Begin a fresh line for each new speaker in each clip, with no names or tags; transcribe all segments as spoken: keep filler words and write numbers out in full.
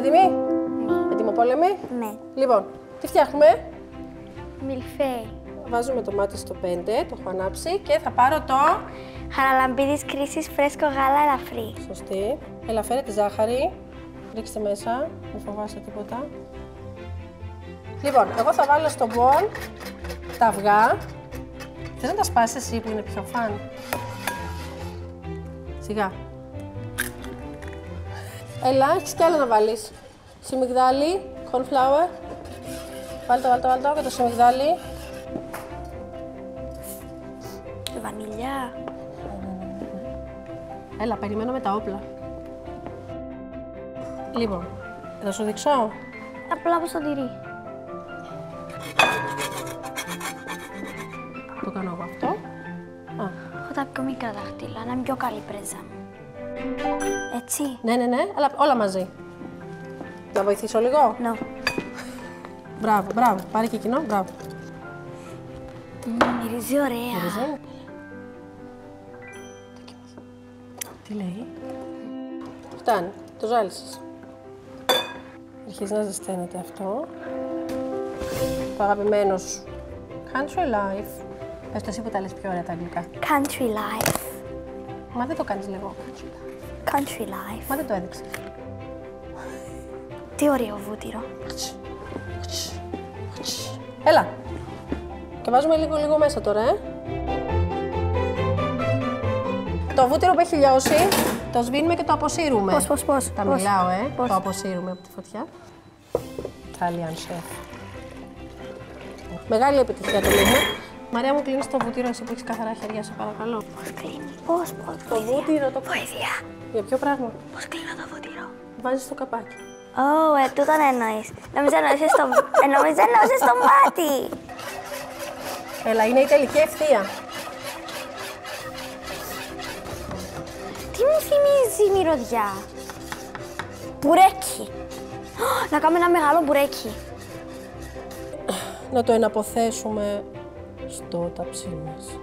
έτοιμοι?
Ναι.
Έτοιμοπόλεμοι?
Ναι.
Λοιπόν, τι φτιάχνουμε?
Μιλφέι.
Βάζουμε το μάτι στο πέντε, το έχω ανάψει και θα πάρω το...
Χαραλαμπίδης κρίσης φρέσκο γάλα ελαφρύ.
Σωστή. Έλα, φέρε τη ζάχαρη. Ρίξτε μέσα, μην φοβάσαι τίποτα. Λοιπόν, εγώ θα βάλω στο μπολ τα αυγά. Θες να τα σπάσεις εσύ που είναι πιο φαν? Σιγά. Έλα, έχεις κι άλλα να βάλεις. Σιμιγδάλι, cornflour. Βάλτε, βάλτε, βάλτε και το σιμιγδάλι.
Βανιλιά.
Έλα, περιμένω με τα όπλα. Λοιπόν, θα σου δείξω.
Απλά από στο τυρί.
Το κάνω εγώ αυτό. Α.
Έχω τα πιο μικρά δάχτυλα, να είναι πιο καλή πρέζα μου. Έτσι.
Ναι, ναι, ναι, αλλά όλα μαζί. Να βοηθήσω λίγο.
Ναι.
Μπράβο, μπράβο. Πάρε και εκείνο, μπράβο.
Mm, μυρίζει ωραία.
Μυρίζει. Τι λέει? Φτάνει, το ζάλισες. Αρχίζει να ζεσταίνεται αυτό. Το αγαπημένο σου. Country life. Πες το εσύ που τα λες πιο ωραία τα αγγλικά.
Country life.
Μα δεν το κάνεις λίγο. Country life.
Country life.
Μα δεν το έδειξες.
Τι ωραίο βούτυρο.
Έλα. Και βάζουμε λίγο λίγο μέσα τώρα, ε. Το βούτυρο που έχει λιώσει, το σβήνουμε και το αποσύρουμε.
Πώς, πώς, πώς.
Τα
πώς,
μιλάω, ε.
πώς.
Το αποσύρουμε από τη φωτιά. Italian chef. Μεγάλη επιτυχία το λίγο. Μαρία μου, κλείνεις το βούτυρο, εσύ που έχεις καθαρά χέρια, σε παρακαλώ.
Πώς κλείνει, πώς, πώς.
Το βούτυρο, το...
Βοήθεια.
Για ποιο πράγμα?
Πώς κλείνω το βούτυρο.
Βάζεις το καπάκι.
Ω, ε, τούτον εννοείς. Νομίζω εννοούσες στο... ε, νομίζω εννοούσες στο μάτι.
Έλα, είναι η τελική ευθεία.
Τι μου θυμίζει η μυρωδιά. Μπουρέκι. Να κάνουμε ένα μεγάλο μπουρέκι.
Να το εναποθέσουμε στο ταψί μας.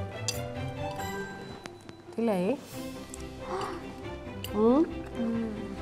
Τι λέει? Mm. Mm.